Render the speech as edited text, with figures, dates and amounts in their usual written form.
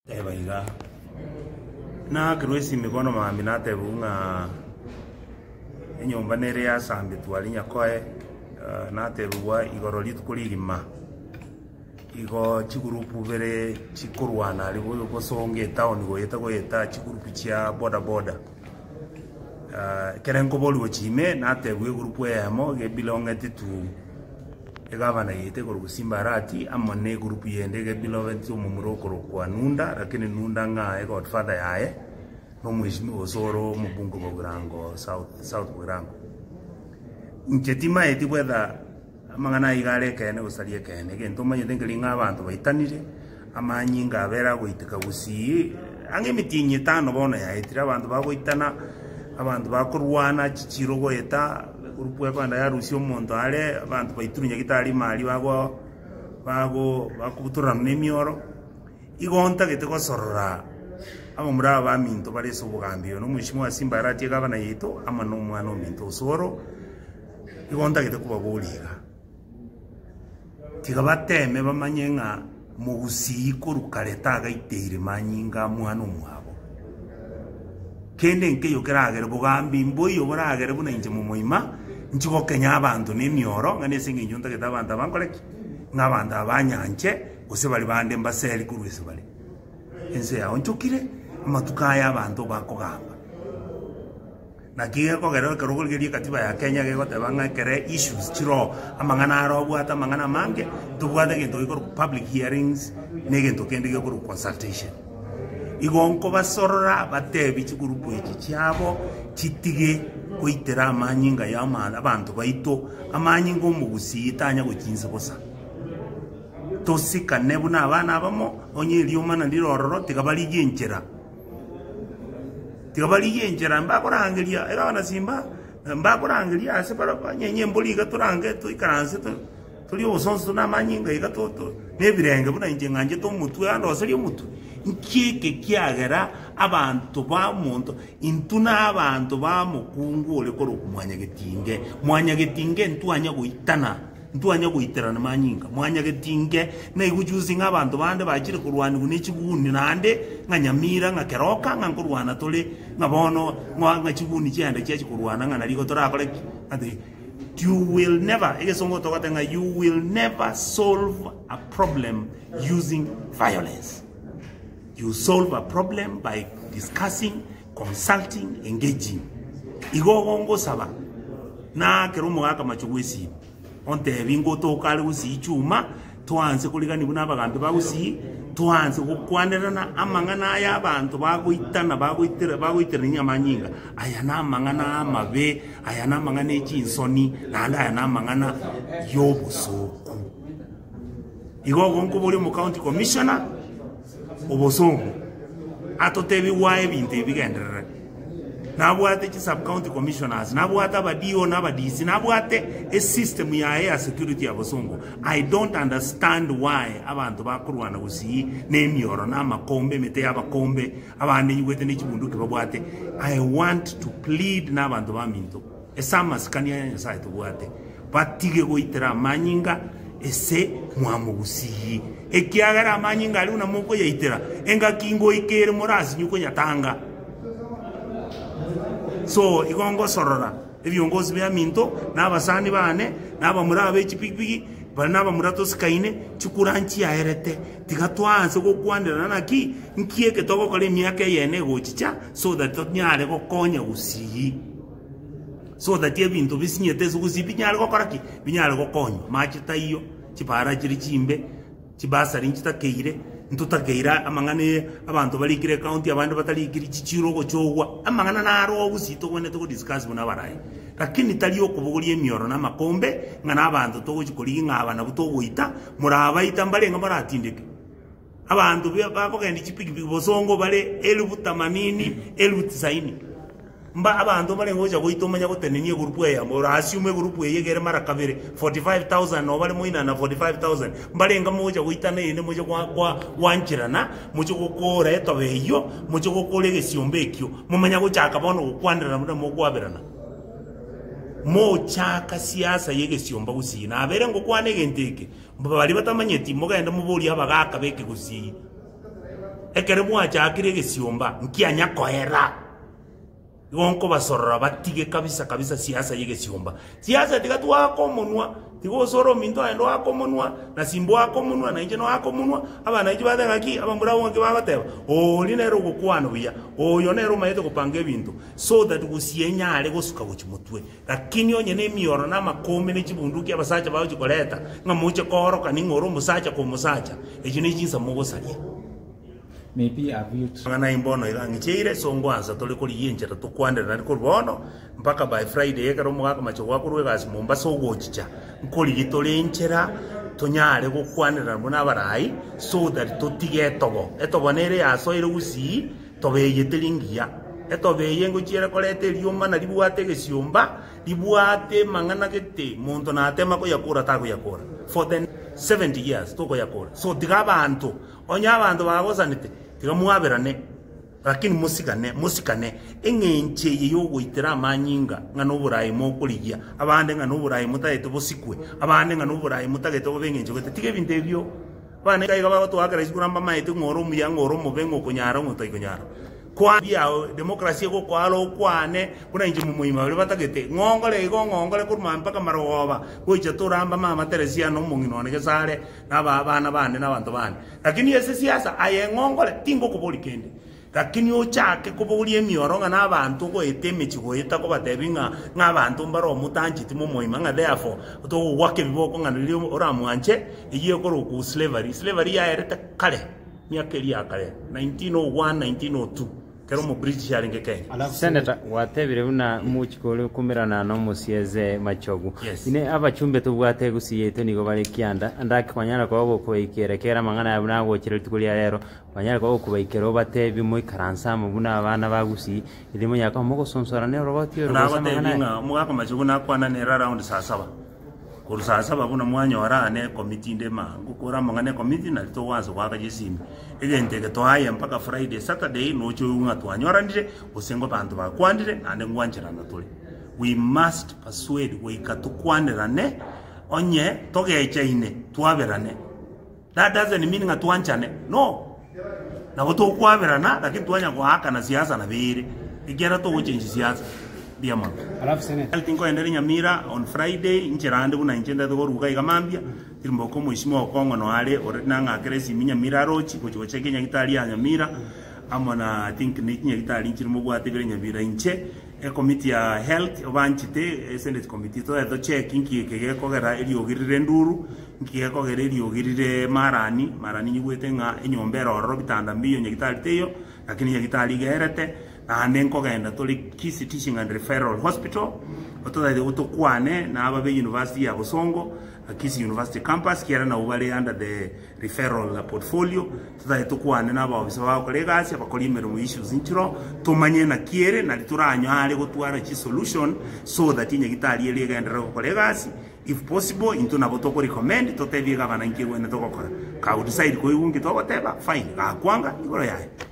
Tebaiga na kirwesi mikono mambi na tebunga enyomba nere ya sambi twali nyakoe na tebwa igoro litukulirima igo chigurupu bere chikurwana ali bosonge town goyeta chigurupu chia boda kerenko boli ochime na tebwe gurupu yamo ge belongete to egavana yete ko kusimba rati amone gurupu yende ge belongete mu muroko kwa nunda lakini nunda nga godfather yae no mheshimiwa Osoro mubungo bogurango south bogurango nchetima eti bwetha amangana igare kene usalie kene gento manye dengelinga abantu baitanire amanyinga abera goiteka gusi ange mitinyi tano bona yaitira abantu bagoitana abantu bakurwana chichiro goeta grupu yakanda ya rusio monto ale abantu baiturunya gitari mali bakubutura nemioro igonta geteko sorora abo muraba baminto bari subugambio no mheshimiwa Simba rati gavana yeto ama no mwana ominto Osoro igonta geteko babulira tigabateme bamanyenga mugusiko rukareta gaiteire manyinga mwana omwabo kende nke yokeragere bugambi mboyo boragere buna inje mu muima nchigo Kenya abantu nemioro ngane singi njunta getabantu abankoreki ng'abantu abanyanje gose bali bande mbaseri kurwese bali ense ya onchukire amatukaya abantu bakogamba nakiye kogero kerogolgeri katiba ya Kenya ge gotebanga kere issues chiro amangana arobwata amangana mange tubwate gento ikoro public hearings negento kende ge kuru consultation igonko basorora batebi chigurupu iki cyabo kitige kuitera amanyinga y'amana abantu baito amanyinga omugusitanya gukinza bosa tosika nebuna abana abamo onye lyomana ndirororo tigabali yenjera mbakorangiria era Simba mbakorangiria ase bara nyenye mboli gaturange tuikaranse tuli osonso na manyinga igatoto nebirenge buna inje nganje to mutwe ando asali mutu nkike kiagera abantu ba muntu intuna abantu ba mukungu ole koro kumwanya getinge ntwanya guiterana manyinga mwanya getinge na igujuzi ng'abantu bande bachire kurwana kunechibuni nande nganyamira ngakeroka ngankurwana tole ngabono ngachibuni cyande cyachi kurwana nganaliko torakole ati you will never solve a problem using violence. You solve a problem by discussing, consulting, engaging. Igo saba na kerumo aka machugwesi onte bingo to kale usi ichuma twanze kuligani buna bagambe bagusi twanze gukwanderana amangana y'abantu bagoitera nyamanyinga aya namangana amabe aya namangana ekinsoni nanda aya namangana yobusuku igo gonko buli mu county commissioner obosongo atotebi wae binte bigendera nabwate chi sub county commissioners nabwate abadio nabadisi nabwate a system ya air security ya bosongo. I don't understand why abantu bakurwana gusi nemioro na makombe mete abakombe abande yigwete n'ekibunduke babwate. I want to plead n'abantu baminto esama skania ya site bwate batige goitera manyinga ese mwamugusi ekiagara amanyinga ali una moko yaitera enga kingo ikere morasi nyuko nyatanga so igongo sorora ebiongozi bya minto n'abasani bane n'abamurabe chipipiki bana murato skaine chukuranchi yaerete tigatwanze gokwandira naki nkieke togo kale miaka yene gochicha so that tonyare gokonya gusi so that ebintu bisinyete zugusi binyare gokoraki binyare gokonya machita iyo chipara chiri chimbe chibasa rinchita keire ntutakeira amangane abantu balikire county abandi batalikire chichiro gochogwa amangana naro obusito gwene to discuss buna barayi lakini tali okubuguri emioro na makombe ngana abantu to gochikori ngabana butogoita murabaita mbalenga baratindike abantu bakogenda chipiki bosongo bale 1080 1090 mba abantu balengoja goitomanya gotenenie grupu ya mora assume grupu yegere mara kabere 45000 no bale moina na 45000 mbalenga moja goitana ine moja kwa wanchirana moja gukora etobe iyo moja gukore gesiombe mumanya gochaka bono gokwandira muda mogwaberana mo chaka siasa yegesiomba gusina abere ngo kwane genteke bali batamanyeti mogenda mubuli abagaka beke gusi ekere mwachakire gesiomba nkianya koera gonko basorora batige kabisa siasa yegesiomba siasa tigatwa komonwa tigosoro minto endo akomonwa na simbo akomonwa na injeno akomonwa abana iji badagaki abambura wonke babateba oli nero gukwano biya oyo nero mayete kupanga ebintu so that gusienya ale gosuka gochimutwe lakini onye ne mioro na makome ne chibunduki abasacha bawo chikoleta ngamuche koroka ningoro musacha ko musacha eji ne jinsa mugosalia maybe have you ngana imbono igangichire so ngwanza tole kuri yinjera tukwandira ari kurbono mpaka by Friday ekero mugaka macho gwakurwe gasi Mombasa ogochicha nkori gitolenchera tonyare gukwanira muna barai so that totige etobo nere yaso ire gusi tobeye telingia etobeye ngochira kolete lyoma na libuate gesiomba libuate mangana gete muntu na atema ko yakura ta ko yakura for the 70 years to ko yakura so diga bantu onya abantu bagosanite tiga muaberane lakini musikane engenche yo goitera manyinga ngano burayi mo kurigia abande ngano burayi mutagete bosikwe abande ngano burayi mutagete bobengenje gote tige bindebyo bane kaiga bato akara isiguramba maite ngoro muyangoro mubengo kunyara ngoto kunyara kwa bia demokrasia go kwalo kwane kuna inji mumuima bale batagete ngongole kurumamba kamaroba goicha turamba mama Teresia no mungino ne gesare nabana bane nabantu bane lakini ese siasa aye ngongole tingo kubolikende lakini ochake kubulie mioro ngana abantu go etemechi go eta ko batebinga ngabantu mbaro mutanjiti mumoima nga therefore to wake biboko ngana lio oramwanje iye ko ku slavery ya ereta kale myakeri ya kale 1901 1902 kero mu British yaringe Kenya Senator watebire una muchikole kumirana no musieze machogu ine abachumbe tubwate gusiyete nigo bali kianda andaki kwanyana kwa bo kwekerekera mangana yabuna go chire tukulia rero kwanyana kwa kubekero batebi mu karansa mubuna abana bagusi ilimo yaka mugo sonsora ne roboti ro mangana mugaka machogu na kwana ne around saa 7 kuru saa 7 buna mwanya warane committee ndema ngukora mangane committee na to wazo kwaka jisimi egente ke to haya mpaka Friday Saturday no choyunga twanyorandire usengo bantu bakwandire ande ngwanjira natuli we must persuade we katukwanirane onye togechaine twaberane that doesn't mean ngatwanchane no na goto kwaberana lakini twanya kwa haka na siasa na bere igera to change siasa diamond alafu Senator altinko enderi Nyamira on Friday incherande kuna inchenda to ruga igamambia timboko mwishimo kongo no ale orenanga kresi Nyamira rochi kucho chekenya kitali ya Nyamira amona I think ni kitali nchirimo gwatebere Nyamira inche e committee ya health obanchite senate committee to the checking kigege kogera eliogirire nduru nkige kogera eliogirire marani nyigwete nga enyombera oro bitanda mbiyo nyagitali teyo lakini nyagitali gerete na nenko genda toli Kisi Teaching and Referral Hospital otodaide utokwane na ababe University ya Busongo Kisi University campus kiara na ubale under the referral portfolio todaide tukwane na ababisa ba kolegasi abakolimero mu issues inchiro tumanye na kiere na lituranyo ale gotwara chi solution so that nyagitali ele gendera kolegasi if possible into na botoko recommend to tebiga bana nkirwe na tokokora ka decide ko yungi to bateba fine ga kwanga igoro yae